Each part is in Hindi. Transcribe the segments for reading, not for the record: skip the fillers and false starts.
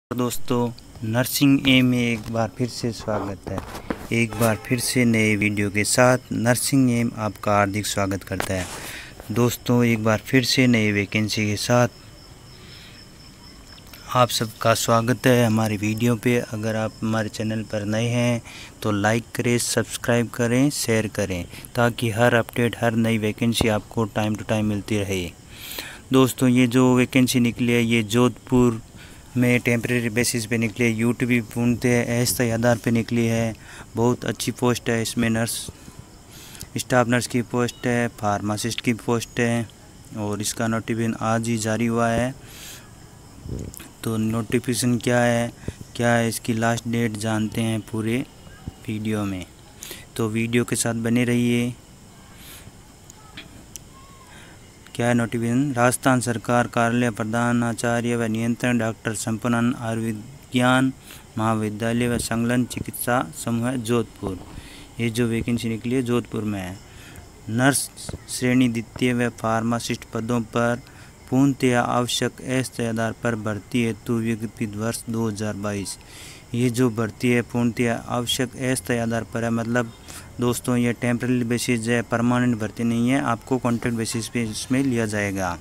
दोस्तों, नर्सिंग एम में एक बार फिर से स्वागत है। एक बार फिर से नए वीडियो के साथ नर्सिंग एम आपका हार्दिक स्वागत करता है। दोस्तों, एक बार फिर से नई वैकेंसी के साथ आप सबका स्वागत है हमारी वीडियो पे। अगर आप हमारे चैनल पर नए हैं तो लाइक करें, सब्सक्राइब करें, शेयर करें ताकि हर अपडेट, हर नई वैकेंसी आपको टाइम टू टाइम मिलती रहे। दोस्तों, ये जो वैकेंसी निकली है ये जोधपुर में टेम्परेरी बेसिस पे निकली है। यूटीबी पूर्णतः अस्थायी आधार पे निकली है। बहुत अच्छी पोस्ट है। इसमें नर्स, स्टाफ नर्स की पोस्ट है, फार्मासिस्ट की पोस्ट है और इसका नोटिफिकेशन आज ही जारी हुआ है। तो नोटिफिकेशन क्या है इसकी लास्ट डेट जानते हैं पूरे वीडियो में, तो वीडियो के साथ बने रहिए। क्या है नोटिफिकेशन? राजस्थान सरकार कार्यालय प्रधानाचार्य व नियंत्रण डॉक्टर संपन्न आयुर्विज्ञान महाविद्यालय व संलग्न चिकित्सा समूह जोधपुर। ये जो वैकेंसी निकली है जोधपुर में है। नर्स श्रेणी द्वितीय व फार्मासिस्ट पदों पर पूर्णतया आवश्यक अस्थायी आधार पर भर्ती हेतु विज्ञप्ति वर्ष 2022। ये जो भर्ती है पूर्णतया आवश्यक अस्थायी आधार पर है। मतलब दोस्तों, ये टेम्परेरी बेसिस है, परमानेंट भर्ती नहीं है। आपको कॉन्ट्रैक्ट बेसिस पे इसमें लिया जाएगा।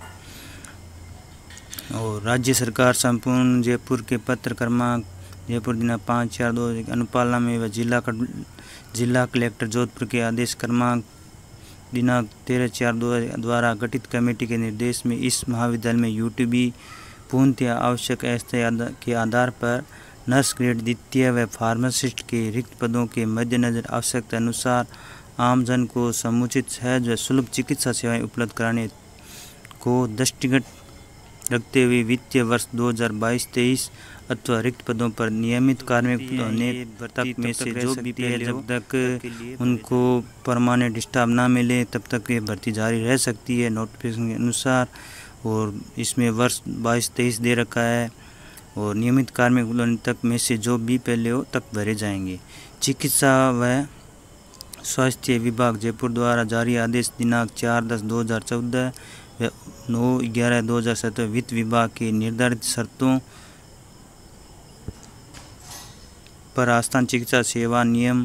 और राज्य सरकार संपूर्ण जयपुर के पत्र क्रमांक जयपुर दिनांक 5/4/2021 अनुपालना में व जिला कलेक्टर जोधपुर के आदेश क्रमांक दिनांक 13/4/2021 द्वारा गठित कमेटी के निर्देश में इस महाविद्यालय में यूटीबी पूर्णतया आवश्यक अस्थायी के आधार पर नर्स ग्रेड द्वितीय व फार्मासिस्ट के रिक्त पदों के मद्देनजर आवश्यकता अनुसार आमजन को समुचित सहज व सुलभ चिकित्सा सेवाएं उपलब्ध कराने को दृष्टिगत रखते हुए वित्तीय वर्ष 2022-23 अथवा रिक्त पदों पर नियमित कार्मिक होने तक में से जो भी पहले जब तक उनको परमानेंट स्टाफ ना मिले तब तक ये भर्ती जारी रह सकती है नोटिफिकेशन के अनुसार। और इसमें वर्ष 22-23 दे रखा है और नियमित कार्मिक होने तक में से जो भी पहले हो तक भरे जाएंगे। चिकित्सा व स्वास्थ्य विभाग जयपुर द्वारा जारी आदेश दिनांक 4/10/2014 व 9/11/2017 वित्त विभाग के निर्धारित शर्तों पर राजस्थान चिकित्सा सेवा नियम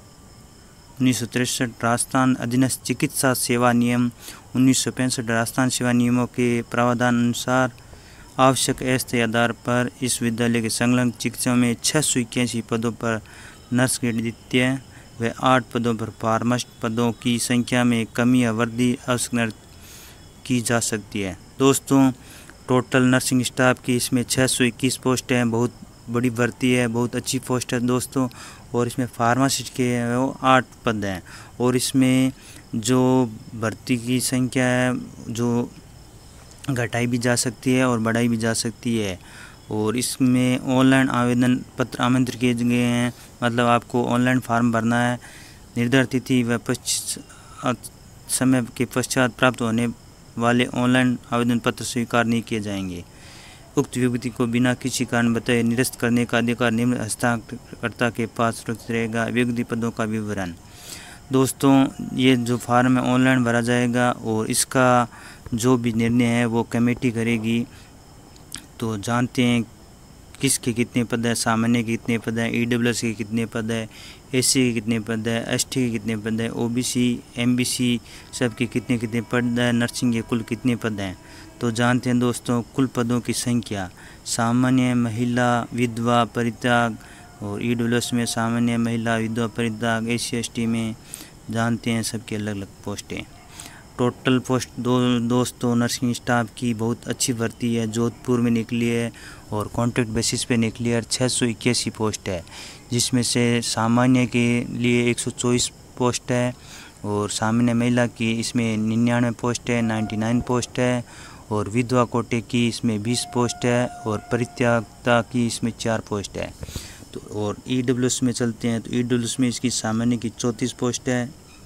1963, राजस्थान अधीनस्थ चिकित्सा सेवा नियम 1965, राजस्थान सेवा नियमों के प्रावधान अनुसार आवश्यक अस्थायी आधार पर इस विद्यालय के संलग्न चिकित्सा में 681 पदों पर नर्स ग्रेड द्वितीय व 8 पदों पर फार्मासिस्ट पदों की संख्या में कमी या वृद्धि आवश्यक की जा सकती है। दोस्तों, टोटल नर्सिंग स्टाफ की इसमें 621 पोस्ट हैं। बहुत बड़ी भर्ती है, बहुत अच्छी पोस्ट है दोस्तों। और इसमें फार्मासिस्ट के वो 8 पद हैं। और इसमें जो भर्ती की संख्या है जो घटाई भी जा सकती है और बढ़ाई भी जा सकती है। और इसमें ऑनलाइन आवेदन पत्र आमंत्रित किए गए हैं। मतलब आपको ऑनलाइन फॉर्म भरना है। निर्धारित तिथि व समय के पश्चात प्राप्त होने वाले ऑनलाइन आवेदन पत्र स्वीकार नहीं किए जाएंगे। उक्त विज्ञप्ति को बिना किसी कारण बताए निरस्त करने का अधिकार निम्न हस्ताक्षरकर्ता के पास सुरक्षित रहेगा। विज्ञप्ति पदों का विवरण। दोस्तों, ये जो फॉर्म है ऑनलाइन भरा जाएगा और इसका जो भी निर्णय है वो कमेटी करेगी। तो जानते हैं किसके कितने पद है, सामान्य के कितने पद है, ईडब्ल्यूएस के कितने पद है, एससी के कितने पद है, एसटी के कितने पद है, ओबीसी एमबीसी सब के कितने कितने पद है, नर्सिंग के कुल कितने पद हैं। तो जानते हैं दोस्तों, कुल पदों की संख्या सामान्य, महिला, विधवा, परित्याग और ईडब्ल्यूएस में सामान्य, महिला, विधवा, परित्याग, एससी एसटी में जानते हैं सबके अलग अलग पोस्टें। टोटल पोस्ट दोस्तों नर्सिंग स्टाफ की बहुत अच्छी भर्ती है, जोधपुर में निकली है और कॉन्ट्रैक्ट बेसिस पे निकली है। 681 पोस्ट है, जिसमें से सामान्य के लिए 124 पोस्ट है और सामान्य महिला की इसमें 99 पोस्ट है, 99 पोस्ट है। और विधवा कोटे की इसमें 20 पोस्ट है और परित्यागता की इसमें 4 पोस्ट है। तो और ईडब्ल्यूएस में चलते हैं तो ईडब्ल्यूएस में इसकी सामान्य की 34 पोस्ट है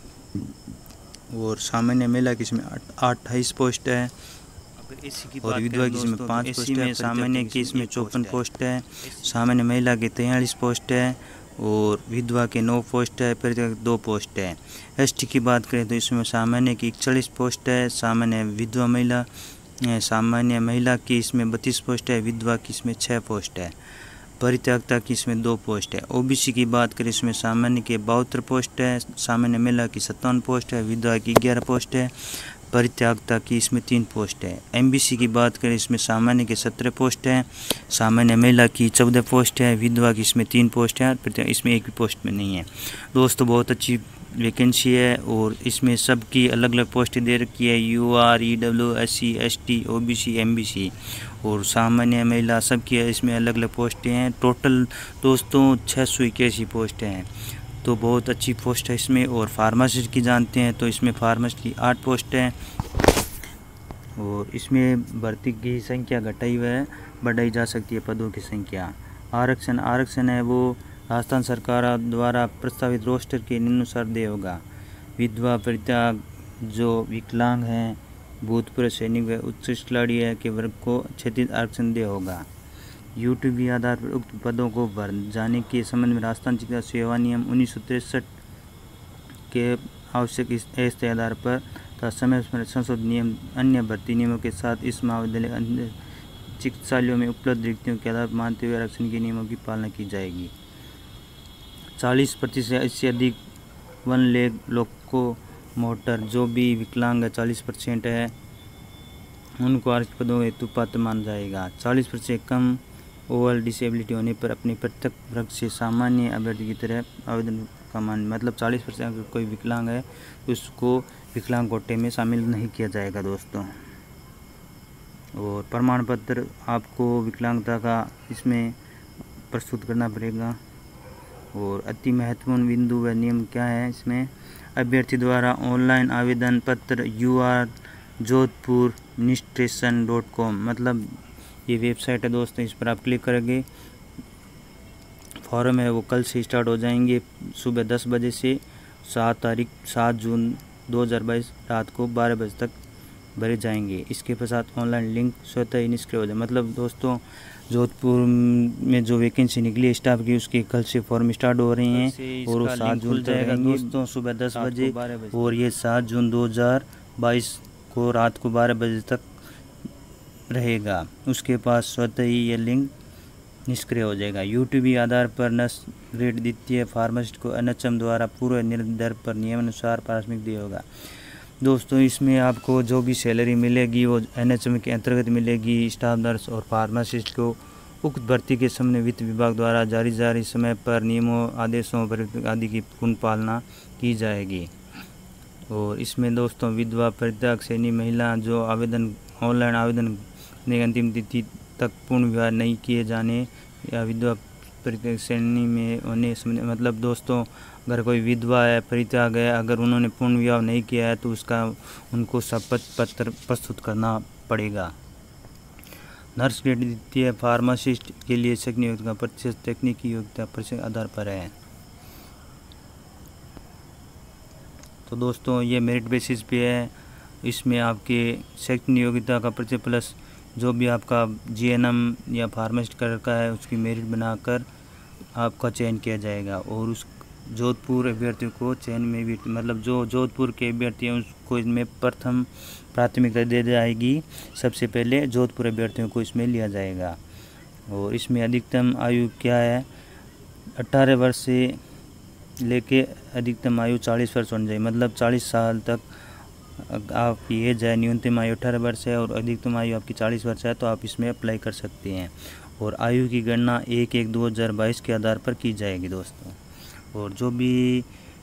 और सामान्य महिला की इसमें 28 पोस्ट है और विधवा की इसमें 5 पोस्ट है। सामान्य की इसमें 54 पोस्ट है, सामान्य महिला के 43 पोस्ट है और विधवा के 9 पोस्ट है, परित्याग 2 पोस्ट है। एसटी की बात करें तो इसमें सामान्य की 41 पोस्ट है, सामान्य विधवा महिला सामान्य महिला की इसमें 32 पोस्ट है, विधवा की इसमें 6 पोस्ट है, परित्यागता की इसमें 2 पोस्ट है। ओबीसी की बात करें इसमें सामान्य के 72 पोस्ट है, सामान्य महिला की 57 पोस्ट है, विधवा की 11 पोस्ट है, परित्यागता की इसमें 3 पोस्ट है। एमबीसी की बात करें इसमें सामान्य के 17 पोस्ट है, सामान्य महिला की 14 पोस्ट है, विधवा की इसमें 3 पोस्ट है, इसमें एक भी पोस्ट में नहीं है। दोस्तों बहुत अच्छी वैकेंसी है और इसमें सबकी अलग अलग पोस्टें दे रखी है, UR, EW, SC, ST, OBC, MBC और सामान्य महिला सबकी इसमें अलग अलग पोस्टें हैं। टोटल दोस्तों 681 पोस्टें हैं, तो बहुत अच्छी पोस्ट है इसमें। और फार्मासिस्ट की जानते हैं तो इसमें फार्मासिस्ट की 8 पोस्ट हैं और इसमें भर्ती की संख्या घटाई हुई है, बढ़ाई जा सकती है पदों की संख्या। आरक्षण है वो राजस्थान सरकार द्वारा प्रस्तावित रोस्टर के निम्नानुसार दे होगा। विधवा, परित्याग, जो विकलांग हैं, भूतपूर्व सैनिक व उत्कृष्ट खिलाड़ी है के वर्ग को क्षैतिज आरक्षण दे होगा। यूटीबी आधार पर उक्त पदों को भर जाने के संबंध में राजस्थान चिकित्सा सेवा नियम 1963 के आवश्यक ऐसे आधार पर तथा समय पर संशोधित नियम अन्य भर्ती नियमों के साथ इस महाविद्यालय अन्य चिकित्सालयों में उपलब्ध रिक्तियों के आधार पर मानते हुए आरक्षण के नियमों की पालना की जाएगी। 40% या इससे अधिक वन लेग लोको मोटर जो भी विकलांग है 40% है उनको आरक्षित पदों हेतु पात्र माना जाएगा। 40% कम ओवरऑल डिसेबिलिटी होने पर अपने प्रत्येक वर्ग से सामान्य अभ्यर्थी की तरह आवेदन का मान, मतलब 40% अगर कोई विकलांग है तो उसको विकलांग कोटे में शामिल नहीं किया जाएगा दोस्तों। और प्रमाण पत्र आपको विकलांगता का इसमें प्रस्तुत करना पड़ेगा। और अति महत्वपूर्ण बिंदु व नियम क्या है इसमें, अभ्यर्थी द्वारा ऑनलाइन आवेदन पत्र UR jodhpur.ministration.com, मतलब ये वेबसाइट है दोस्तों, इस पर आप क्लिक करेंगे। फॉर्म है वो कल से स्टार्ट हो जाएंगे सुबह 10 बजे से 7 जून 2022 रात को 12 बजे तक भरे जाएंगे। इसके पश्चात ऑनलाइन लिंक स्वतः ही निष्क्रिय हो जाए। मतलब दोस्तों जोधपुर में जो वैकेंसी निकली है स्टाफ की उसके कल से फॉर्म स्टार्ट हो रही हैं और वो 7 जून जाएगा दोस्तों सुबह 10 बजे और ये 7 जून 2022 को रात को 12 बजे तक रहेगा। उसके पास स्वतः ही ये लिंक निष्क्रिय हो जाएगा। यूटीबी आधार पर नर्स ग्रेड द्वितीय फार्मासिस्ट को NHM द्वारा पूर्व निर्धारित दर पर नियमानुसार प्राथमिक दिया होगा। दोस्तों इसमें आपको जो भी सैलरी मिलेगी वो NHM के अंतर्गत मिलेगी। स्टाफ नर्स और फार्मासिस्ट को उक्त भर्ती के सामने वित्त विभाग द्वारा जारी समय पर नियमों, आदेशों पर आदि की पूर्ण पालना की जाएगी। और इसमें दोस्तों विधवा, परित्याग, सैनिक महिला जो ऑनलाइन आवेदन करने की अंतिम तिथि तक पूर्ण विवाह नहीं किए जाने या विधवा परित्याग श्रेणी में होने, मतलब दोस्तों अगर कोई विधवा है, परित्याग है, अगर उन्होंने पूर्ण विवाह नहीं किया है तो उनको शपथ पत्र प्रस्तुत करना पड़ेगा। नर्स ग्रेड द्वितीय फार्मासिस्ट के लिए शैक्षणिक योग्यता का प्रतिशत तकनीकी योग्यता प्रतिशत आधार पर है। तो दोस्तों ये मेरिट बेसिस पे है। इसमें आपके शैक्षणिक योग्यता का प्रतिशत प्लस जो भी आपका GNM या फार्मासिस्ट कर रखा है उसकी मेरिट बनाकर आपका चयन किया जाएगा। और उस जोधपुर अभ्यर्थियों को चयन में भी, मतलब जो जोधपुर के अभ्यर्थी हैं उसको इसमें प्रथम प्राथमिकता दे जाएगी। सबसे पहले जोधपुर अभ्यर्थियों को इसमें लिया जाएगा। और इसमें अधिकतम आयु क्या है, 18 वर्ष से लेके अधिकतम आयु 40 वर्ष होनी चाहिए। मतलब 40 साल तक आपकी एज है, न्यूनतम आयु 18 वर्ष है और अधिकतम आयु आपकी 40 वर्ष है तो आप इसमें अप्लाई कर सकते हैं। और आयु की गणना 1/1/2022 के आधार पर की जाएगी दोस्तों। और जो भी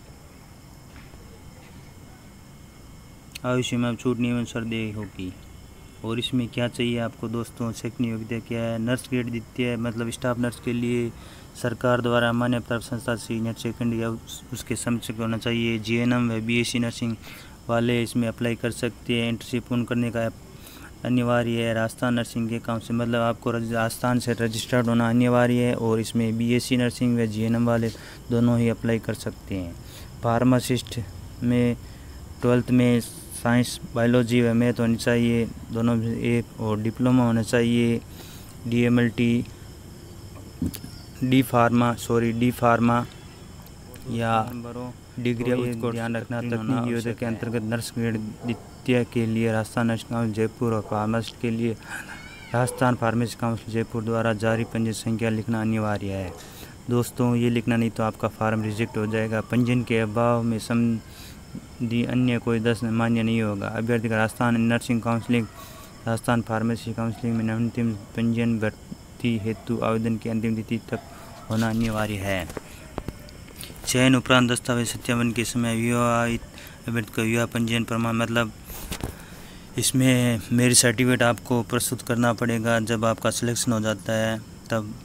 आयु सीमा छूट नियमानुसार दी होगी। और इसमें क्या चाहिए आपको दोस्तों, शैक्षणिक योग्यता क्या है, नर्स ग्रेड द्वितीय मतलब स्टाफ नर्स के लिए सरकार द्वारा मान्य प्राप्त संस्था सीनियर सेकेंड या उसके समकक्ष होना चाहिए। GNM व BSc नर्सिंग वाले इसमें अप्लाई कर सकते हैं। एंट्री पूर्ण करने का अनिवार्य है। राजस्थान नर्सिंग के काम से मतलब आपको राजस्थान से रजिस्टर्ड होना अनिवार्य है। और इसमें BSc नर्सिंग व GNM वाले दोनों ही अप्लाई कर सकते हैं। फार्मासिस्ट में 12th में साइंस, बायोलॉजी व मैथ होनी चाहिए दोनों एक, और डिप्लोमा होना चाहिए। DMLT, डी फार्मा या डिग्री ध्यान रखना। तकनीकी योजना के अंतर्गत नर्स ग्रेड द्वितीय के लिए राजस्थान नर्सिंग काउंसिल जयपुर और फार्मासिस्ट के लिए राजस्थान फार्मेसी काउंसिल जयपुर द्वारा जारी पंजीयन संख्या लिखना अनिवार्य है। दोस्तों ये लिखना नहीं तो आपका फार्म रिजेक्ट हो जाएगा। पंजीयन के अभाव में संबंधी अन्य कोई दस्तावेज मान्य नहीं होगा। अभ्यर्थी का Rajasthan nursing counselling Rajasthan pharmacy counselling में न्यूनतम पंजीयन भर्ती हेतु आवेदन की अंतिम तिथि तक होना अनिवार्य है। चयन उपरांत दस्तावेज सत्यापन के समय विवाहित अभ्यर्थी का विवाह पंजीयन प्रमाण मतलब इसमें मेरिट सर्टिफिकेट आपको प्रस्तुत करना पड़ेगा जब आपका सिलेक्शन हो जाता है तब।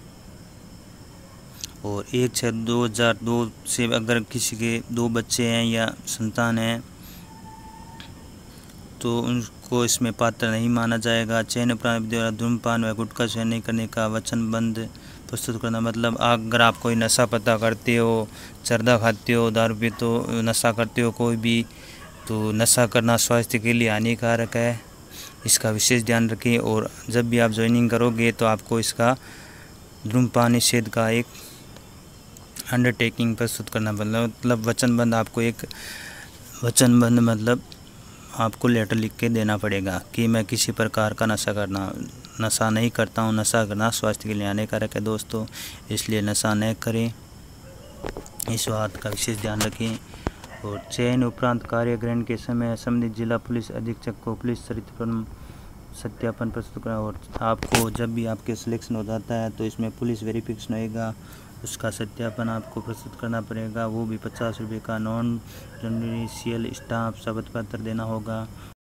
और 1/6/2002 से अगर किसी के 2 बच्चे हैं या संतान हैं तो उनको इसमें पात्र नहीं माना जाएगा। चयन उपरांत द्वारा धूम्रपान व गुटखा सेवन नहीं करने का वचनबंध प्रस्तुत करना मतलब अगर आप कोई नशा पता करते हो, जर्दा खाते हो, दारू पीते हो, नशा करते हो कोई भी, तो नशा करना स्वास्थ्य के लिए हानिकारक है, इसका विशेष ध्यान रखें। और जब भी आप ज्वाइनिंग करोगे तो आपको इसका धूम्रपान निषेध का एक अंडरटेकिंग प्रस्तुत करना मतलब वचनबंध आपको एक वचनबंध मतलब आपको लेटर लिख के देना पड़ेगा कि मैं किसी प्रकार का नशा नहीं करता हूँ। नशा करना स्वास्थ्य के लिए हानिकारक है दोस्तों, इसलिए नशा न करें, इस बात का विशेष ध्यान रखें। और चयन उपरांत कार्य ग्रहण के समय संबंधित जिला पुलिस अधीक्षक को पुलिस चरित्र सत्यापन प्रस्तुत करना। और आपको जब भी आपके सिलेक्शन हो जाता है तो इसमें पुलिस वेरिफिकेशन होएगा, उसका सत्यापन आपको प्रस्तुत करना पड़ेगा, वो भी 50 रुपये का। नॉन जुडिशियल स्टाफ शपथ पत्र देना होगा।